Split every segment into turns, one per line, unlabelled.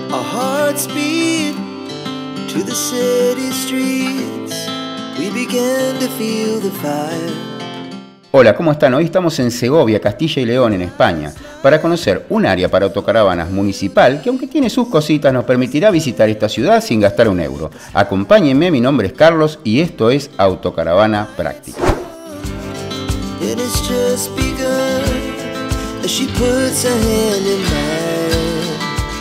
Our hearts beat to the city streets. We began to feel the fire.
Hola, ¿cómo están? Hoy estamos en Segovia, Castilla y León, en España, para conocer un área para autocaravanas municipal que, aunque tiene sus cositas, nos permitirá visitar esta ciudad sin gastar un euro. Acompáñenme, mi nombre es Carlos y esto es Autocaravana Práctica.
And it's just begun as she puts her hand in mine.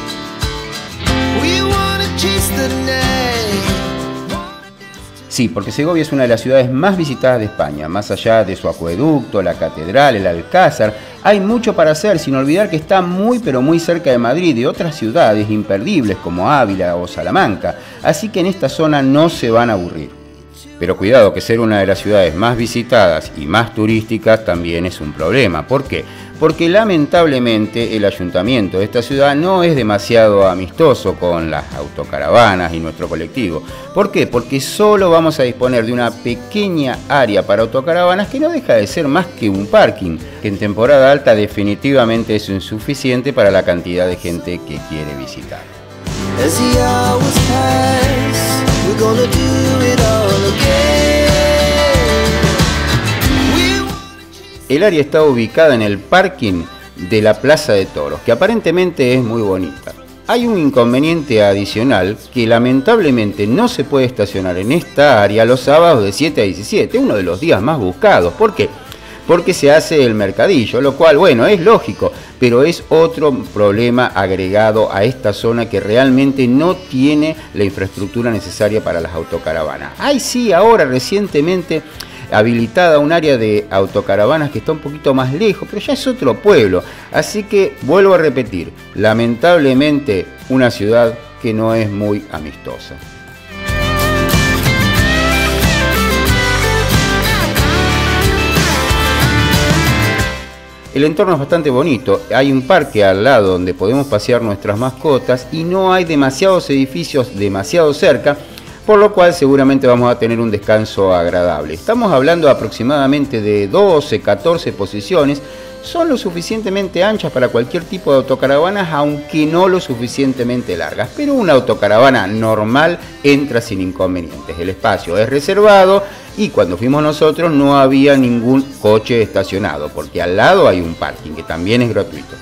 We wanna chase the night.
Sí, porque Segovia es una de las ciudades más visitadas de España. Más allá de su acueducto, la catedral, el alcázar, hay mucho para hacer, sin olvidar que está muy pero muy cerca de Madrid y de otras ciudades imperdibles como Ávila o Salamanca. Así que en esta zona no se van a aburrir. Pero cuidado, que ser una de las ciudades más visitadas y más turísticas también es un problema. ¿Por qué? Porque lamentablemente el ayuntamiento de esta ciudad no es demasiado amistoso con las autocaravanas y nuestro colectivo. ¿Por qué? Porque solo vamos a disponer de una pequeña área para autocaravanas que no deja de ser más que un parking, que en temporada alta definitivamente es insuficiente para la cantidad de gente que quiere visitar.
As the hours pass, we're gonna do it all again.
El área está ubicada en el parking de la Plaza de Toros, que aparentemente es muy bonita. Hay un inconveniente adicional, que lamentablemente no se puede estacionar en esta área los sábados de 7 a 17, uno de los días más buscados. ¿Por qué? Porque se hace el mercadillo, lo cual, bueno, es lógico, pero es otro problema agregado a esta zona que realmente no tiene la infraestructura necesaria para las autocaravanas. Hay sí ahora recientemente habilitada un área de autocaravanas que está un poquito más lejos, pero ya es otro pueblo. Así que vuelvo a repetir, lamentablemente una ciudad que no es muy amistosa. El entorno es bastante bonito, hay un parque al lado donde podemos pasear nuestras mascotas y no hay demasiados edificios demasiado cerca, por lo cual seguramente vamos a tener un descanso agradable. Estamos hablando aproximadamente de 12, 14 posiciones, son lo suficientemente anchas para cualquier tipo de autocaravanas, aunque no lo suficientemente largas, pero una autocaravana normal entra sin inconvenientes. El espacio es reservado y cuando fuimos nosotros no había ningún coche estacionado, porque al lado hay un parking que también es gratuito.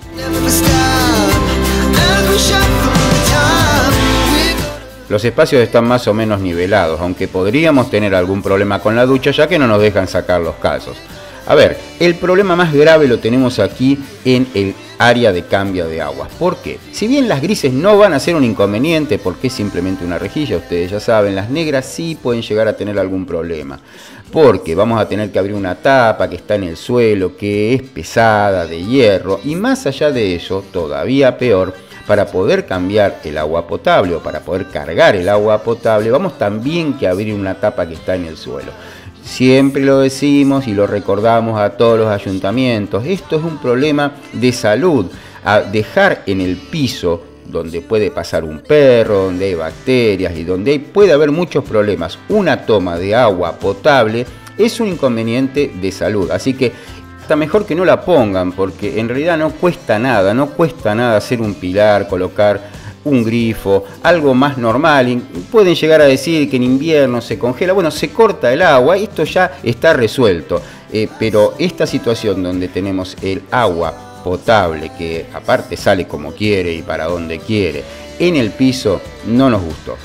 Los espacios están más o menos nivelados, aunque podríamos tener algún problema con la ducha ya que no nos dejan sacar los calzos. A ver, el problema más grave lo tenemos aquí en el área de cambio de aguas. ¿Por qué? Si bien las grises no van a ser un inconveniente porque es simplemente una rejilla, ustedes ya saben, las negras sí pueden llegar a tener algún problema. Porque vamos a tener que abrir una tapa que está en el suelo, que es pesada, de hierro, y más allá de eso, todavía peor, para poder cambiar el agua potable o para poder cargar el agua potable, vamos también que abrir una tapa que está en el suelo. Siempre lo decimos y lo recordamos a todos los ayuntamientos, esto es un problema de salud. A dejar en el piso, donde puede pasar un perro, donde hay bacterias y donde puede haber muchos problemas, una toma de agua potable es un inconveniente de salud. Así que está mejor que no la pongan, porque en realidad no cuesta nada hacer un pilar, colocar un grifo, algo más normal. Pueden llegar a decir que en invierno se congela, bueno, se corta el agua, esto ya está resuelto, pero esta situación donde tenemos el agua potable, que aparte sale como quiere y para donde quiere, en el piso, no nos gustó.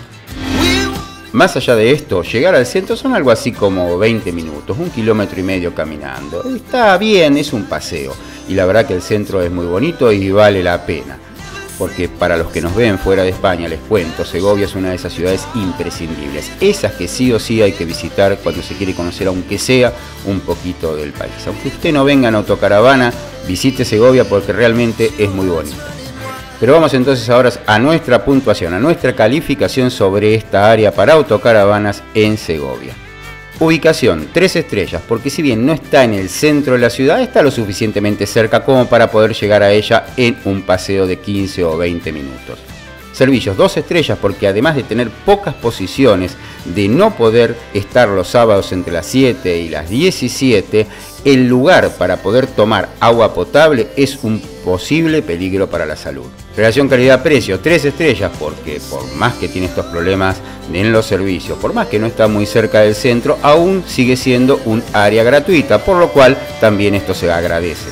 Más allá de esto, llegar al centro son algo así como 20 minutos, 1,5 kilómetros caminando. Está bien, es un paseo, y la verdad que el centro es muy bonito y vale la pena. Porque para los que nos ven fuera de España, les cuento, Segovia es una de esas ciudades imprescindibles. Esas que sí o sí hay que visitar cuando se quiere conocer, aunque sea un poquito del país. Aunque usted no venga en autocaravana, visite Segovia porque realmente es muy bonita. Pero vamos entonces ahora a nuestra puntuación, a nuestra calificación sobre esta área para autocaravanas en Segovia. Ubicación, 3 estrellas, porque si bien no está en el centro de la ciudad, está lo suficientemente cerca como para poder llegar a ella en un paseo de 15 o 20 minutos. Servicios, 2 estrellas, porque además de tener pocas posiciones, de no poder estar los sábados entre las 7 y las 17, el lugar para poder tomar agua potable es un posible peligro para la salud. Relación calidad-precio, 3 estrellas, porque por más que tiene estos problemas en los servicios, por más que no está muy cerca del centro, aún sigue siendo un área gratuita, por lo cual también esto se agradece.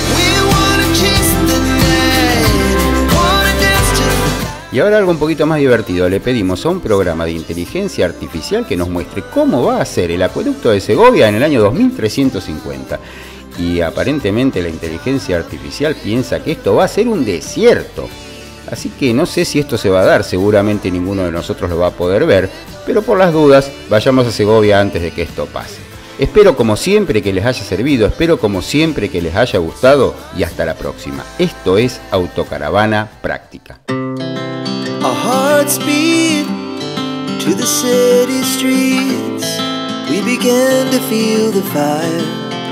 Y ahora algo un poquito más divertido, le pedimos a un programa de inteligencia artificial que nos muestre cómo va a ser el acueducto de Segovia en el año 2350. Y aparentemente la inteligencia artificial piensa que esto va a ser un desierto. Así que no sé si esto se va a dar, seguramente ninguno de nosotros lo va a poder ver, pero por las dudas, vayamos a Segovia antes de que esto pase. Espero como siempre que les haya servido, espero como siempre que les haya gustado y hasta la próxima. Esto es Autocaravana Práctica.
Our hearts beat to the city streets. We began to feel the fire.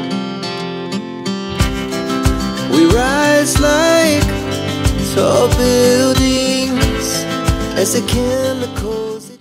We rise like tall buildings as the chemicals